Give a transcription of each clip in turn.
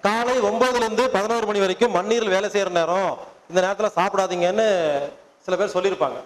காலை 9லிருந்து 11 மணி வரைக்கும் மண்ணீரில் வேலை செய்யற நேரம், இந்த நேரத்தில் சாப்பிடாதீங்கன்னு சில பேர் சொல்லியிருப்பாங்க.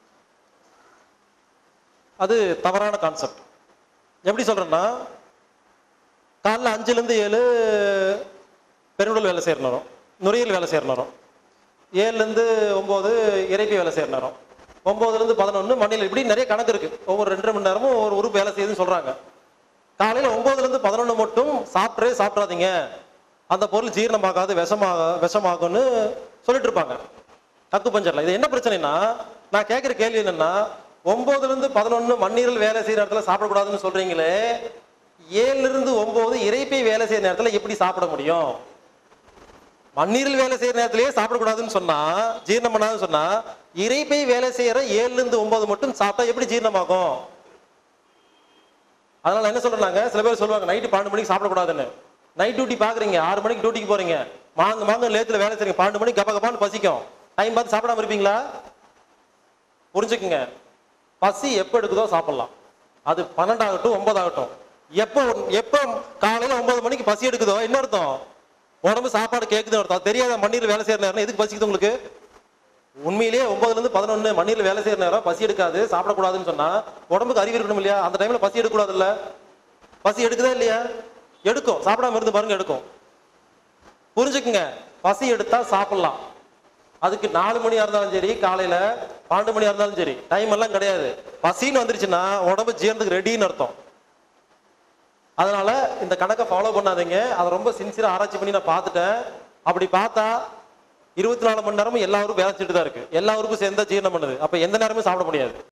அது தவறான கான்செப்ட். எப்படி சொல்றேன்னா, காலைல 5லிருந்து 7 பெருங்குடல் வேலை செய்யற நேரம், நுரையீரல் வேலை செய்யற நேரம். 7லிருந்து 9 இரைப்பை வேலை செய்யற நேரம். 9லிருந்து 11 மண்ணில். இப்படி நிறைய கணக்கு இருக்கு. ஒவ்வொரு 2 மணி நேரமும் ஒவ்வொரு உறுப்பு வேலை செய்யுதுன்னு சொல்றாங்க. காலையில 9லிருந்து 11 மட்டும் சாப்பிடாதீங்க, அந்த பொருள் ஜீரணமாகாது, விஷமாகும்னு சொல்லிட்டு இருப்பாங்க அக்கு பஞ்சர்ல. இது என்ன பிரச்சனைனா, நான் கேட்கிற கேள்வி என்னன்னா, 9லிருந்து 11 மண்ணீரல் வேலை செய்யற நேரத்துல சாப்பிடக்கூடாதுன்னு சொல்றீங்களே, 7லிருந்து 9 இரைப்பை வேலை செய்யற நேரத்துல எப்படி சாப்பிட முடியும்? மண்ணீரல் வேலை செய்யற நேரத்திலேயே சாப்பிடக்கூடாதுன்னு சொன்னா, ஜீரணம் பண்ணாதுன்னு சொன்னா, இரைப்பை வேலை செய்யற 7லிருந்து 9 மட்டும் சாப்பிட்டா எப்படி ஜீரணமாகும்? அதனால என்ன சொல்றாங்க, சில பேர் சொல்லுவாங்க நைட்டு 12 மணிக்கு சாப்பிடக்கூடாதுன்னு. நைட் டியூட்டி பாக்குறீங்க, 6 மணிக்கு டியூட்டிக்கு போறீங்க, மாங்க லேத்துல வேலை செய்றீங்க, 12 மணிக்கு கப்பான்னு பசிக்கும், டைம் பார்த்து சாப்பிடாம இருப்பீங்களா? புரிஞ்சுக்குங்க, பசி எப்ப எடுக்குதோ சாப்பிடலாம். அது 12 ஆகட்டும் 9 ஆகட்டும். எப்ப காலையில 9 மணிக்கு பசி எடுக்குதோ என்ன அர்த்தம்? உடம்பு சாப்பாடு கேட்குதுன்னு அர்த்தம். தெரியாத மண்ணீர் வேலை செய்யற நேரம் எதுக்கு பசிக்குது உங்களுக்கு? உண்மையிலேயே 9லிருந்து 11 மண்ணீர்ல வேலை செய்யற நேரம் பசி எடுக்காது, சாப்பிடக்கூடாதுன்னு சொன்னா உடம்புக்கு அறிவு இருக்கணும் இல்லையா? அந்த டைம்ல பசி எடுக்கக்கூடாது இல்ல? பசி எடுக்குதா இல்லையா? எடுக்கும். சாப்பிடாம இருந்து பாருங்க, எடுக்கும். புரிஞ்சுக்குங்க, பசி எடுத்தா சாப்பிடலாம். அதுக்கு 4 மணியா இருந்தாலும் சரி, காலையில 12 மணியா இருந்தாலும் சரி, டைம் எல்லாம் கிடையாது. பசின்னு வந்துருச்சுன்னா உடம்பு ஜீரணத்துக்கு ரெடின்னு அர்த்தம். அதனால இந்த கணக்கை ஃபாலோ பண்ணாதீங்க. அதை ரொம்ப சின்சியரா ஆராய்ச்சி பண்ணி நான் பார்த்துட்டேன். அப்படி பார்த்தா 24 மணி நேரமும் எல்லா ஊருக்கும் வேலை செஞ்சுட்டு தான் இருக்கு. எல்லா ஊருக்கும் சேர்ந்தா ஜீரணம் பண்ணுது. அப்ப எந்த நேரமும் சாப்பிட முடியாது.